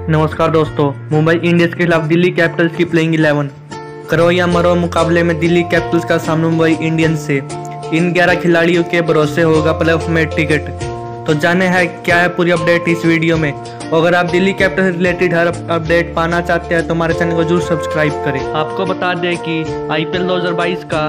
नमस्कार दोस्तों। मुंबई इंडियंस के खिलाफ दिल्ली कैपिटल्स की प्लेइंग 11 करो या मरो मुकाबले में दिल्ली कैपिटल्स का सामना मुंबई इंडियंस से। इन 11 खिलाड़ियों के भरोसे होगा प्लेऑफ में टिकट। तो जाने है क्या है पूरी अपडेट इस वीडियो में। और अगर आप दिल्ली कैपिटल्स से रिलेटेड हर अपडेट पाना चाहते हैं तो हमारे चैनल को जरूर सब्सक्राइब करें। आपको बता दें कि IPL 2022 का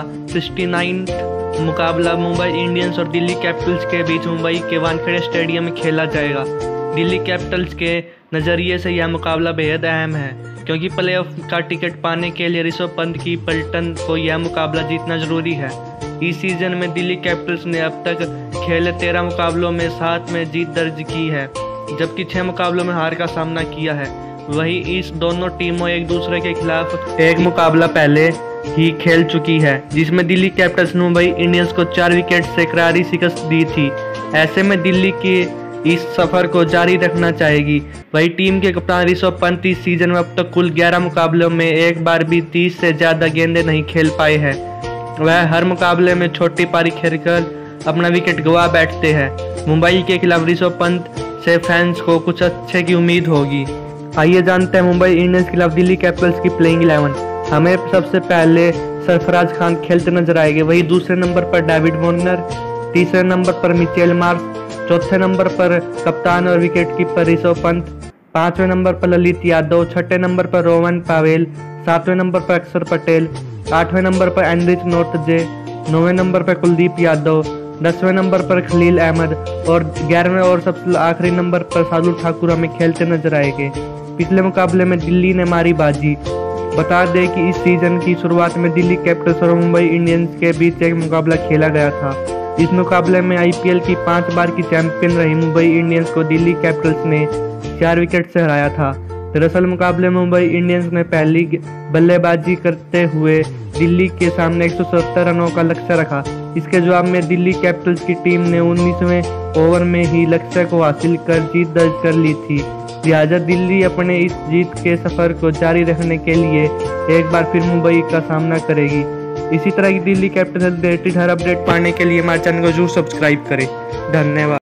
69वां मुकाबला मुंबई इंडियंस और दिल्ली कैपिटल्स के बीच मुंबई के वानखेड़े स्टेडियम में खेला जाएगा। दिल्ली कैपिटल्स के नज़रिए से यह मुकाबला बेहद अहम है क्योंकि प्लेऑफ का टिकट पाने के लिए ऋषभ पंत की पलटन को यह मुकाबला जीतना जरूरी है। इस सीजन में दिल्ली कैपिटल्स ने अब तक खेले 13 मुकाबलों में 7 में जीत दर्ज की है, जबकि 6 मुकाबलों में हार का सामना किया है। वहीं इस दोनों टीमों एक दूसरे के खिलाफ एक मुकाबला पहले ही खेल चुकी है, जिसमें दिल्ली कैपिटल्स ने मुंबई इंडियंस को 4 विकेट से करारी शिकस्त दी थी। ऐसे में दिल्ली की इस सफर को जारी रखना चाहेगी। वही टीम के कप्तान ऋषभ पंत इस सीजन में अब तक कुल 11 मुकाबलों में एक बार भी 30 से ज़्यादा गेंदें नहीं खेल पाए हैं। वह हर मुकाबले में छोटी पारी खेलकर अपना विकेट गंवा बैठते हैं। मुंबई के खिलाफ ऋषभ पंत से फैंस को कुछ अच्छे की उम्मीद होगी। आइए जानते हैं मुंबई इंडियंस के खिलाफ दिल्ली कैपिटल्स की प्लेइंग 11। हमें सबसे पहले सरफराज खान खेलते नजर आएंगे। वही दूसरे नंबर पर डेविड वार्नर, तीसरे नंबर पर मिचेल मार्श, चौथे नंबर पर कप्तान और विकेट कीपर ऋषभ पंत, 5वें नंबर पर ललित यादव, 6ठे नंबर पर रोहन पावेल, 7वें नंबर पर अक्षर पटेल, 8वें नंबर पर एंड्रिच नोर्टजे, 9वें नंबर पर कुलदीप यादव, 10वें नंबर पर खलील अहमद और 11वें और सबसे आखिरी नंबर पर शार्दुल ठाकुर हमें खेलते नजर आएंगे। पिछले मुकाबले में दिल्ली ने मारी बाजी। बता दें कि इस सीजन की शुरुआत में दिल्ली कैपिटल्स और मुंबई इंडियंस के बीच एक मुकाबला खेला गया था। इस मुकाबले में IPL की 5 बार की चैंपियन रही मुंबई इंडियंस को दिल्ली कैपिटल्स ने 4 विकेट से हराया था। दरअसल मुकाबले में मुंबई इंडियंस ने पहली बल्लेबाजी करते हुए दिल्ली के सामने 170 रनों का लक्ष्य रखा। इसके जवाब में दिल्ली कैपिटल्स की टीम ने 19वें ओवर में ही लक्ष्य को हासिल कर जीत दर्ज कर ली थी। लिहाजा दिल्ली अपने इस जीत के सफर को जारी रखने के लिए एक बार फिर मुंबई का सामना करेगी। इसी तरह की दिल्ली कैपिटल्स से रिलेटेड हर अपडेट पाने के लिए हमारे चैनल को जरूर सब्सक्राइब करें। धन्यवाद।